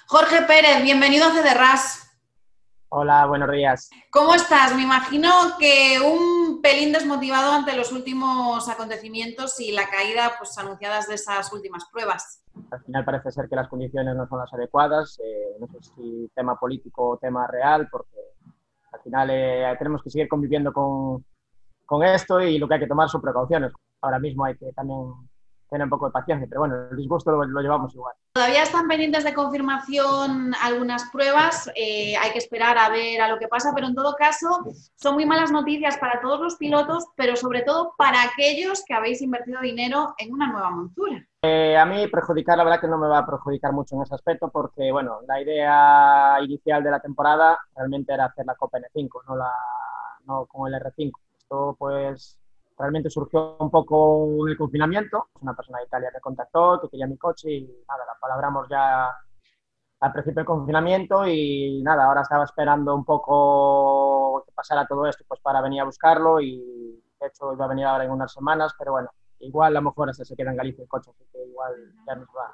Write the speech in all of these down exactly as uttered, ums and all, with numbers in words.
Jorge Pérez, bienvenido a C D R A S. Hola, buenos días. ¿Cómo estás? Me imagino que un pelín desmotivado ante los últimos acontecimientos y la caída pues, anunciadas de esas últimas pruebas. Al final parece ser que las condiciones no son las adecuadas, eh, no sé si tema político o tema real, porque al final eh, tenemos que seguir conviviendo con, con esto y lo que hay que tomar son precauciones. Ahora mismo hay que también tener un poco de paciencia, pero bueno, el disgusto lo, lo llevamos igual. Todavía están pendientes de confirmación algunas pruebas, eh, hay que esperar a ver a lo que pasa, pero en todo caso son muy malas noticias para todos los pilotos, pero sobre todo para aquellos que habéis invertido dinero en una nueva montura. Eh, a mí perjudicar, la verdad que no me va a perjudicar mucho en ese aspecto, porque bueno, la idea inicial de la temporada realmente era hacer la Copa N cinco, no, la, no con el R cinco. Esto pues realmente surgió un poco en el confinamiento. Una persona de Italia me contactó, que quería mi coche y nada, la palabramos ya al principio del confinamiento y nada, ahora estaba esperando un poco que pasara todo esto pues para venir a buscarlo y de hecho iba a venir ahora en unas semanas, pero bueno, igual a lo mejor hasta se queda en Galicia el coche, así que igual ya nos va.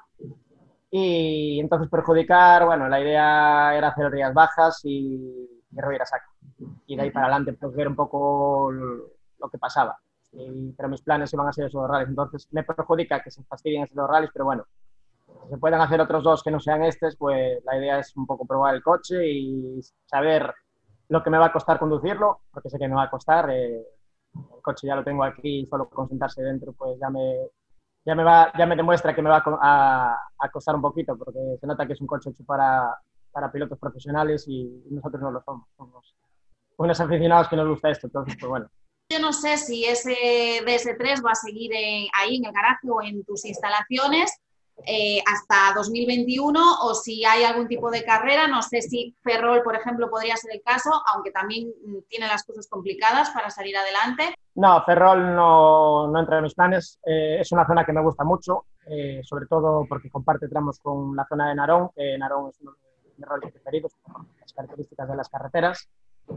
Y entonces perjudicar, bueno, la idea era hacer días bajas y, y reír a saco. Y de ahí para adelante pues ver un poco lo que pasaba. Y, pero mis planes iban a ser esos dos rallies, entonces me perjudica que se fastidien esos dos rallies, pero bueno, si se pueden hacer otros dos que no sean estos, pues la idea es un poco probar el coche y saber lo que me va a costar conducirlo, porque sé que me va a costar. Eh, el coche ya lo tengo aquí, solo con sentarse dentro, pues ya me, ya me, va, ya me demuestra que me va a, a costar un poquito, porque se nota que es un coche hecho para, para pilotos profesionales y nosotros no lo somos. Somos unos aficionados que nos gusta esto, entonces, pues bueno. Yo no sé si ese D S tres va a seguir en, ahí en el garaje o en tus instalaciones eh, hasta dos mil veintiuno o si hay algún tipo de carrera. No sé si Ferrol, por ejemplo, podría ser el caso, aunque también tiene las cosas complicadas para salir adelante. No, Ferrol no, no entra en mis planes. Eh, es una zona que me gusta mucho, eh, sobre todo porque comparte tramos con la zona de Narón, que Narón es uno de mis rallies preferidos, por las características de las carreteras.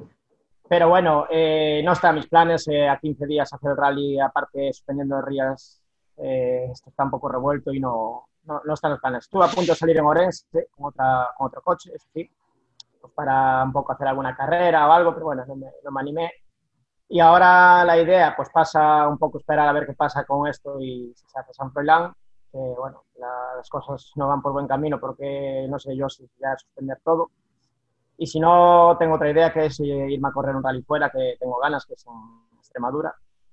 Pero bueno, eh, no está en mis planes. Eh, a quince días hacer el rally, aparte suspendiendo el Rías, eh, esto está un poco revuelto y no, no, no está en los planes. Estuve a punto de salir en Orense con, otra, con otro coche, eso sí, pues para un poco hacer alguna carrera o algo, pero bueno, no me, no me animé. Y ahora la idea pues pasa un poco esperar a ver qué pasa con esto y si se hace San Froilán, que bueno, las cosas no van por buen camino porque no sé yo si ya suspender todo. Y si no, tengo otra idea que es irme a correr un rally fuera, que tengo ganas, que es en Extremadura.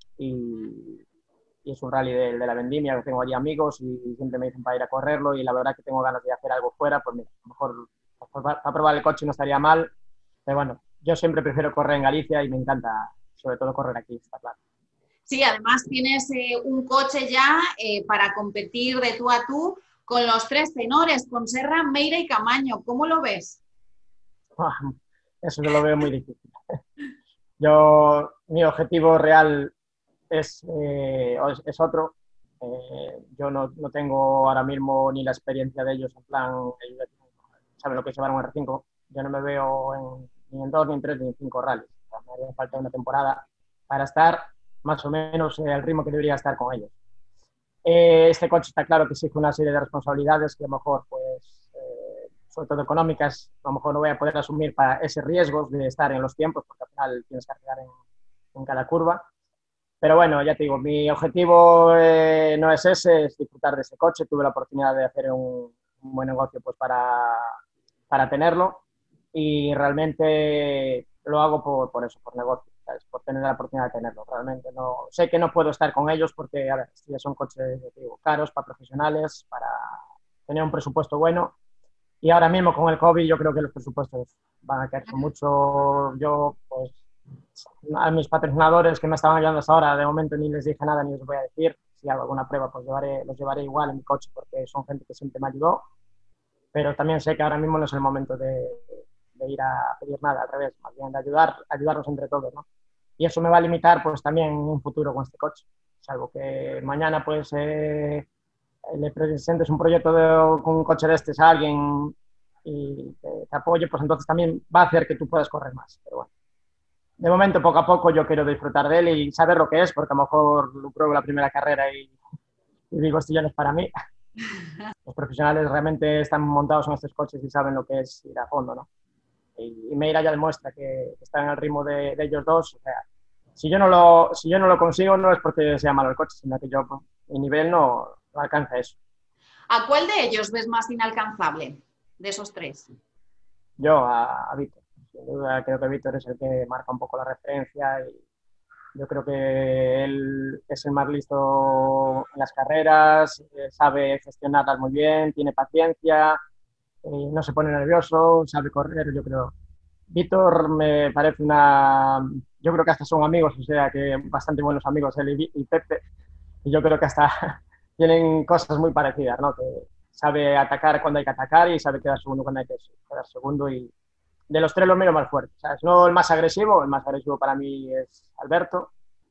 Y, y es un rally de, de la vendimia, que tengo allí amigos y siempre me dicen para ir a correrlo y la verdad que tengo ganas de hacer algo fuera, pues mira, a lo mejor para, para probar el coche no estaría mal, pero bueno, yo siempre prefiero correr en Galicia y me encanta sobre todo correr aquí, está claro. Sí, además tienes eh, un coche ya eh, para competir de tú a tú con los tres tenores, con Serra, Meira y Camaño. ¿Cómo lo ves? Eso yo lo veo muy difícil. Yo, mi objetivo real es, eh, es otro. Eh, yo no, no tengo ahora mismo ni la experiencia de ellos, en plan, ellos saben lo que es llevar un R cinco. Yo no me veo en, ni en dos, ni en tres, ni en cinco rallies. O sea, me haría falta una temporada para estar más o menos al ritmo que debería estar con ellos. Eh, este coche está claro que exige una serie de responsabilidades que a lo mejor pues sobre todo económicas, a lo mejor no voy a poder asumir para ese riesgo de estar en los tiempos, porque al final tienes que arriesgar en, en cada curva. Pero bueno, ya te digo, mi objetivo eh, no es ese, es disfrutar de ese coche. Tuve la oportunidad de hacer un, un buen negocio pues, para, para tenerlo y realmente lo hago por, por eso, por negocio, ¿sabes? Por tener la oportunidad de tenerlo. Realmente no, sé que no puedo estar con ellos porque, a ver, ya son coches digo, caros para profesionales, para tener un presupuesto bueno. Y ahora mismo con el COVID yo creo que los presupuestos van a caerse mucho. Yo, pues, a mis patrocinadores que me estaban ayudando hasta ahora, de momento ni les dije nada ni les voy a decir. Si hago alguna prueba, pues llevaré, los llevaré igual en mi coche porque son gente que siempre me ayudó. Pero también sé que ahora mismo no es el momento de, de ir a pedir nada, al revés, más bien de ayudar, ayudarnos entre todos, ¿no? Y eso me va a limitar, pues, también en un futuro con este coche. Salvo que mañana, pues... Eh, le presentes un proyecto de, con un coche de estos a alguien y te, te apoye, pues entonces también va a hacer que tú puedas correr más. Pero bueno, de momento, poco a poco, yo quiero disfrutar de él y saber lo que es, porque a lo mejor lo pruebo la primera carrera y, y digo, esto ya no es para mí. Los profesionales realmente están montados en estos coches y saben lo que es ir a fondo, ¿no? Y, y Meira ya demuestra que, que está en el ritmo de, de ellos dos. O sea, si yo, no lo, si yo no lo consigo no es porque sea malo el coche, sino que yo, mi nivel no, no alcanza eso. ¿A cuál de ellos ves más inalcanzable de esos tres? Yo a, a Víctor. Sin duda creo que Víctor es el que marca un poco la referencia y yo creo que él es el más listo en las carreras, eh, sabe gestionarlas muy bien, tiene paciencia, eh, no se pone nervioso, sabe correr, yo creo. Víctor me parece una... Yo creo que hasta son amigos, o sea, que bastante buenos amigos él y, y Pepe, y yo creo que hasta tienen cosas muy parecidas, ¿no? Que sabe atacar cuando hay que atacar y sabe quedar segundo cuando hay que quedar segundo y de los tres lo miro más fuerte, ¿sabes? No el más agresivo, el más agresivo para mí es Alberto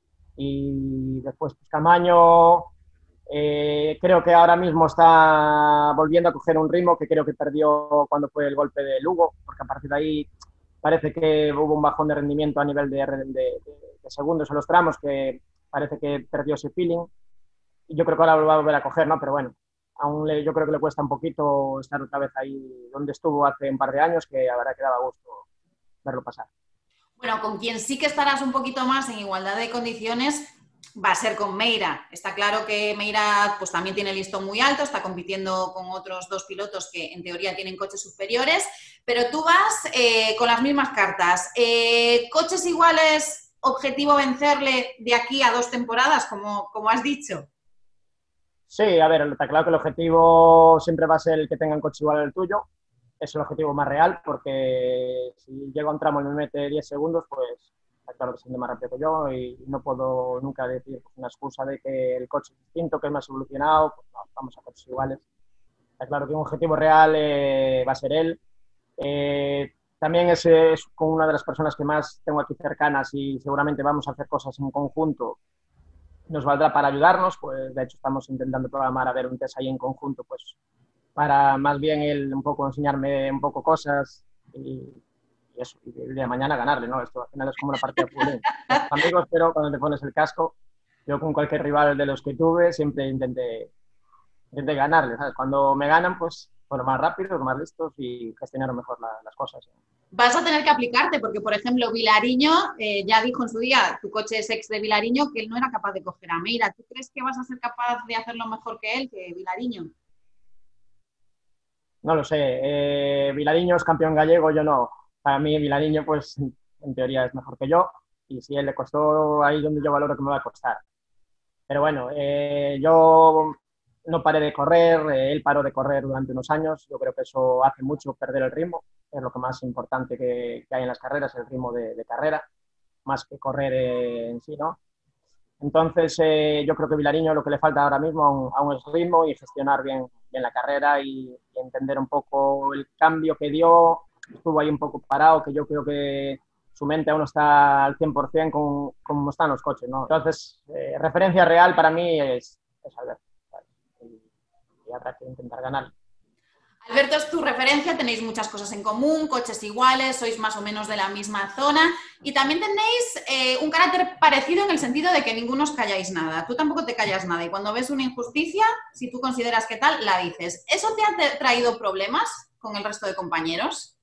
y después pues, Camaño eh, creo que ahora mismo está volviendo a coger un ritmo que creo que perdió cuando fue el golpe de Lugo, porque a partir de ahí parece que hubo un bajón de rendimiento a nivel de, de, de, de segundos en los tramos que parece que perdió ese feeling y yo creo que ahora lo va a volver a coger, ¿no? Pero bueno, aún le, yo creo que le cuesta un poquito estar otra vez ahí donde estuvo hace un par de años, que la verdad que daba gusto verlo pasar. Bueno, con quien sí que estarás un poquito más en igualdad de condiciones va a ser con Meira. Está claro que Meira pues, también tiene el listón muy alto, está compitiendo con otros dos pilotos que en teoría tienen coches superiores, pero tú vas eh, con las mismas cartas. Eh, ¿Coches iguales, objetivo vencerle de aquí a dos temporadas, como, como has dicho? Sí, a ver, está claro que el objetivo siempre va a ser el que tenga un coche igual al tuyo. Es el objetivo más real, porque si llego a un tramo y me mete diez segundos, pues está claro que siendo más rápido que yo y no puedo nunca decir pues, una excusa de que el coche es distinto, que es más evolucionado, pues no, vamos a coches iguales. Está claro que un objetivo real eh, va a ser él. Eh, también es, es con una de las personas que más tengo aquí cercanas y seguramente vamos a hacer cosas en conjunto. Nos valdrá para ayudarnos, pues de hecho estamos intentando programar a ver un test ahí en conjunto, pues para más bien él un poco enseñarme un poco cosas y, y eso, y el día de mañana ganarle, ¿no? Esto al final es como una partida de fútbol. Amigos, pero cuando te pones el casco, yo con cualquier rival de los que tuve siempre intenté, intenté ganarle, ¿sabes? Cuando me ganan, pues fueron más rápidos, más listos y gestionaron mejor la, las cosas. Vas a tener que aplicarte porque, por ejemplo, Vilariño eh, ya dijo en su día, tu coche es ex de Vilariño, que él no era capaz de coger a Meira. ¿Tú crees que vas a ser capaz de hacerlo mejor que él, que Vilariño? No lo sé. Eh, Vilariño es campeón gallego, yo no. Para mí Vilariño, pues, en teoría es mejor que yo. Y si él le costó, ahí donde yo valoro que me va a costar. Pero bueno, eh, yo no paré de correr, eh, él paró de correr durante unos años. Yo creo que eso hace mucho perder el ritmo. Es lo que más importante que, que hay en las carreras, el ritmo de, de carrera, más que correr eh, en sí, ¿no? Entonces, eh, yo creo que Vilariño lo que le falta ahora mismo aún, aún es ritmo y gestionar bien, bien la carrera y, y entender un poco el cambio que dio. Estuvo ahí un poco parado, que yo creo que su mente aún no está al cien por cien con cómo están los coches, ¿no? Entonces, eh, referencia real para mí es, es Alberto. Y, y habrá que intentar ganar. Alberto es tu referencia, tenéis muchas cosas en común, coches iguales, sois más o menos de la misma zona y también tenéis eh, un carácter parecido en el sentido de que ninguno os calláis nada. Tú tampoco te callas nada y cuando ves una injusticia, si tú consideras que tal, la dices. ¿Eso te ha traído problemas con el resto de compañeros?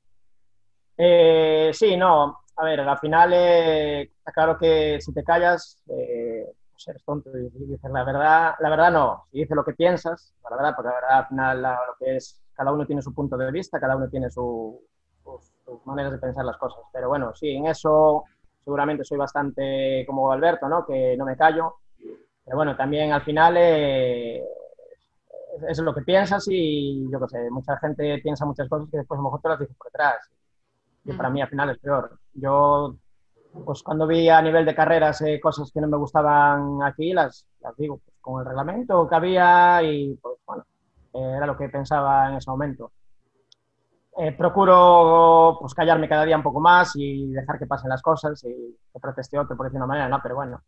Eh, sí, no. A ver, al final eh, está claro que si te callas, eh, pues eres tonto y dices la verdad. La verdad no. Si dices lo que piensas, la verdad, porque la verdad al final la, lo que es, cada uno tiene su punto de vista, cada uno tiene su, sus, sus maneras de pensar las cosas. Pero bueno, sí, en eso seguramente soy bastante como Alberto, ¿no? Que no me callo. Pero bueno, también al final eh, eso es lo que piensas y yo qué sé, mucha gente piensa muchas cosas que después a lo mejor te las dices por detrás. Que para mí al final es peor. Yo, pues cuando vi a nivel de carreras eh, cosas que no me gustaban aquí, las, las digo pues, con el reglamento que había y pues bueno, eh, era lo que pensaba en ese momento. Eh, procuro pues callarme cada día un poco más y dejar que pasen las cosas y que proteste otro por decir una manera, ¿no? Pero bueno,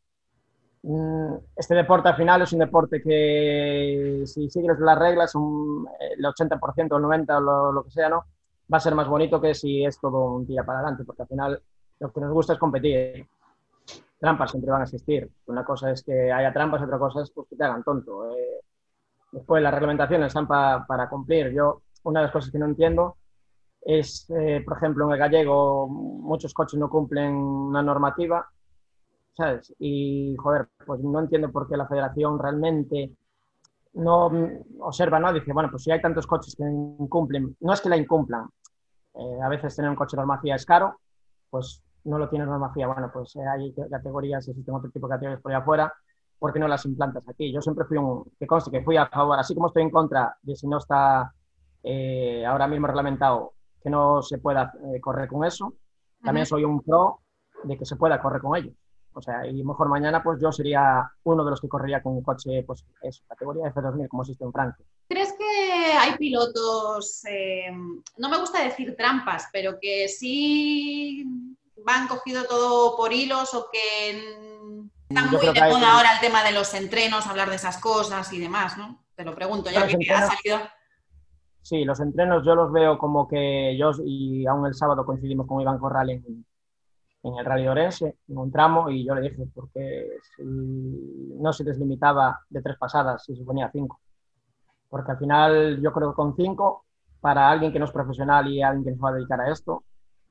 este deporte al final es un deporte que si sigues las reglas, un, el ochenta por ciento o el noventa por ciento o lo, lo que sea, ¿no? Va a ser más bonito que si es todo un día para adelante, porque al final lo que nos gusta es competir. Trampas siempre van a existir. Una cosa es que haya trampas, otra cosa es pues, que te hagan tonto. Eh, Después, las reglamentaciones están pa, para cumplir. Yo, una de las cosas que no entiendo es, eh, por ejemplo, en el gallego, muchos coches no cumplen una normativa, ¿sabes? Y, joder, pues no entiendo por qué la federación realmente no observa, ¿no? Dice, bueno, pues si hay tantos coches que incumplen, no es que la incumplan, eh, a veces tener un coche de normativa es caro, pues no lo tiene normativa, bueno, pues eh, hay categorías, existen otro tipo de categorías por ahí afuera, ¿por qué no las implantas aquí? Yo siempre fui un, que conste que fui a favor, así como estoy en contra de si no está eh, ahora mismo reglamentado que no se pueda eh, correr con eso, también Ujú. soy un pro de que se pueda correr con ellos. O sea, y mejor mañana pues yo sería uno de los que correría con un coche, pues eso, categoría F dos mil, como existe en Francia. ¿Crees que hay pilotos, eh, no me gusta decir trampas, pero que sí van cogido todo por hilos o que están Yo muy creo que de hay, moda ahora el tema de los entrenos, hablar de esas cosas y demás, ¿no? Te lo pregunto yo ya los que ha entrenos, salido. sí, los entrenos yo los veo como que yo, y aún el sábado coincidimos con Iván Corral en, en el Rally de Orense, en un tramo, y yo le dije, porque si no se deslimitaba de tres pasadas, si se ponía cinco. Porque al final yo creo que con cinco, para alguien que no es profesional y alguien que no se va a dedicar a esto,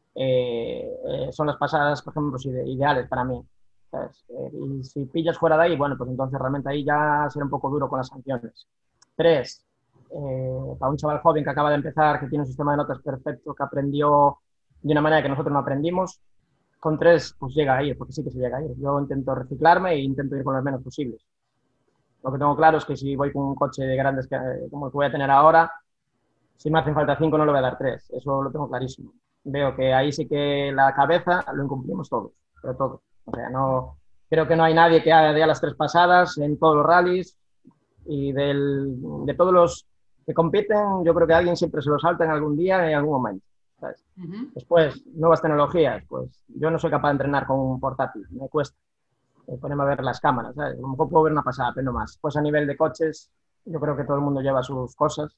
eh, eh, son las pasadas, por ejemplo, ide ideales para mí. ¿Sabes? Eh, y si pillas fuera de ahí, bueno, pues entonces realmente ahí ya será un poco duro con las sanciones. Tres, eh, para un chaval joven que acaba de empezar, que tiene un sistema de notas perfecto, que aprendió de una manera que nosotros no aprendimos, con tres, pues llega a ir, porque sí que se llega a ir. Yo intento reciclarme e intento ir con los menos posibles. Lo que tengo claro es que si voy con un coche de grandes que, como el que voy a tener ahora, si me hacen falta cinco no le voy a dar tres, eso lo tengo clarísimo. Veo que ahí sí que la cabeza lo incumplimos todos, pero todos. O sea, no, creo que no hay nadie que haga ya las tres pasadas en todos los rallies y del, de todos los que compiten, yo creo que alguien siempre se lo salta en algún día, en algún momento. ¿Sabes? Uh-huh. Después, nuevas tecnologías, pues yo no soy capaz de entrenar con un portátil, me cuesta eh, ponerme a ver las cámaras, ¿sabes? A lo mejor puedo ver una pasada, pero no más. Pues a nivel de coches, yo creo que todo el mundo lleva sus cosas.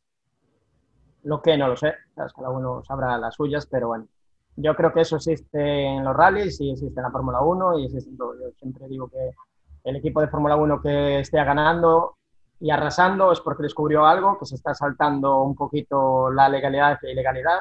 Lo que no lo sé, ¿sabes? Cada uno sabrá las suyas, pero bueno. Yo creo que eso existe en los rallies y existe en la Fórmula uno y existe en todo. Yo siempre digo que el equipo de Fórmula uno que esté ganando y arrasando es porque descubrió algo, que se está saltando un poquito la legalidad e ilegalidad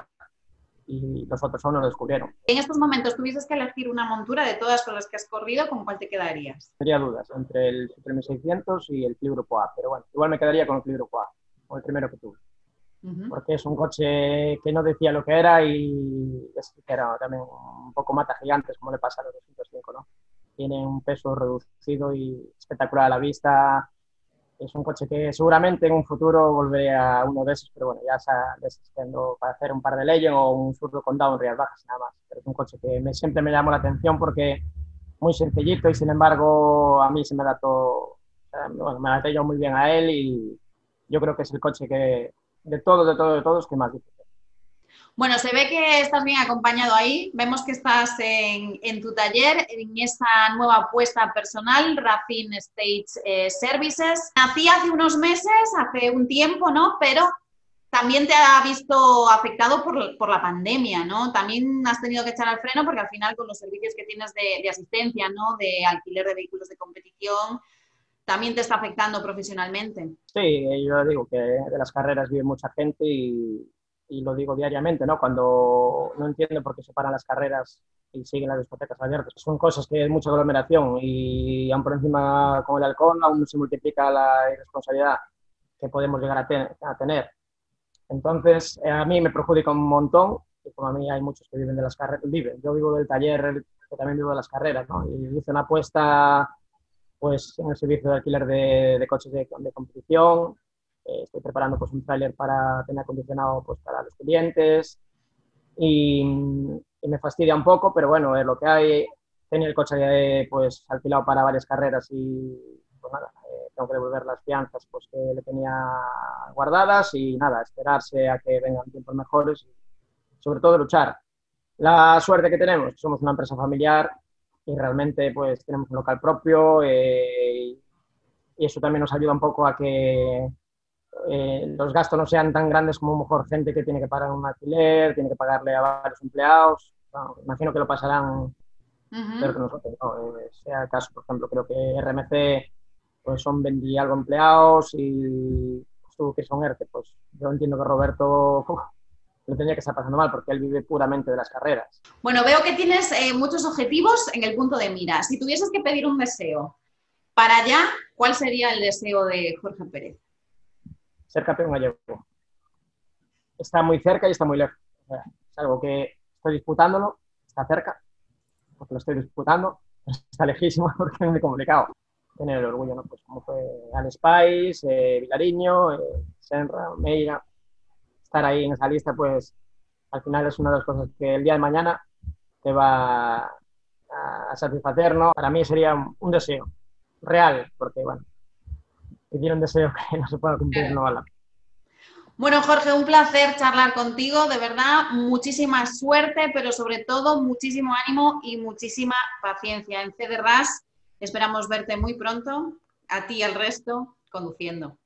y los otros aún no lo descubrieron. En estos momentos tuvieses que elegir una montura de todas con las que has corrido, ¿con cuál te quedarías? Tendría dudas entre el Super mil seiscientos y el Clio Grupo A, pero bueno, igual me quedaría con el Clio Grupo A, o el primero que tuve. Uh-huh. Porque es un coche que no decía lo que era y es que era también un poco mata gigantes, como le pasa a los doscientos cinco, ¿no? Tiene un peso reducido y espectacular a la vista. Es un coche que seguramente en un futuro volveré a uno de esos, pero bueno, ya está desistiendo para hacer un par de Legend o un surdo con down real bajas nada más. Pero es un coche que me, siempre me llamó la atención porque muy sencillito y sin embargo a mí se me da todo, bueno, me adapté yo muy bien a él y yo creo que es el coche que de todos, de todos, de todos que más disfruto. Bueno, se ve que estás bien acompañado ahí. Vemos que estás en, en tu taller, en esa nueva apuesta personal, Racing Stage eh, Services. Nací hace unos meses, hace un tiempo, ¿no? Pero también te ha visto afectado por, por la pandemia, ¿no? También has tenido que echar al freno porque al final con los servicios que tienes de, de asistencia, ¿no? De alquiler de vehículos de competición, también te está afectando profesionalmente. Sí, yo digo que de las carreras vive mucha gente y, y lo digo diariamente, ¿no? Cuando no entiendo por qué se paran las carreras y siguen las discotecas abiertas. Son cosas que es mucha aglomeración y aún por encima con el alcohol aún se multiplica la irresponsabilidad que podemos llegar a, ten a tener. Entonces, eh, a mí me perjudica un montón y como a mí hay muchos que viven de las carreras, viven. Yo vivo del taller, que también vivo de las carreras, ¿no? Y hice una apuesta pues en el servicio de alquiler de, de coches de, de competición. Eh, estoy preparando pues un tráiler para tener acondicionado pues para los clientes y, y me fastidia un poco, pero bueno, es lo que hay. Tenía el coche eh, pues alquilado para varias carreras y pues nada, eh, tengo que devolver las fianzas pues que le tenía guardadas y nada, esperarse a que vengan tiempos mejores y sobre todo luchar. La suerte que tenemos, que somos una empresa familiar y realmente pues tenemos un local propio eh, y eso también nos ayuda un poco a que eh, los gastos no sean tan grandes como mejor gente que tiene que pagar un alquiler, tiene que pagarle a varios empleados. Bueno, imagino que lo pasarán uh-huh. peor que nosotros, ¿no? Eh, sea el caso, por ejemplo, creo que R M C pues son veinte y algo empleados y pues tuvo que irse a un ERTE. Pues yo entiendo que Roberto uf, lo tenía que estar pasando mal porque él vive puramente de las carreras. Bueno, veo que tienes eh, muchos objetivos en el punto de mira. Si tuvieses que pedir un deseo para allá, ¿cuál sería el deseo de Jorge Pérez? Ser campeón gallego. Está muy cerca y está muy lejos. O sea, es algo que estoy disputándolo, está cerca, porque lo estoy disputando, está lejísimo porque es muy complicado. Tener el orgullo, ¿no? Pues como fue Alex Pais, eh, Vilariño, eh, Senra, Meira, estar ahí en esa lista, pues al final es una de las cosas que el día de mañana te va a satisfacer, ¿no? Para mí sería un, un deseo real, porque bueno, pedir un deseo que no se pueda cumplir no vale. Bueno, Jorge, un placer charlar contigo, de verdad, muchísima suerte, pero sobre todo muchísimo ánimo y muchísima paciencia. En C D R A S esperamos verte muy pronto, a ti y al resto, conduciendo.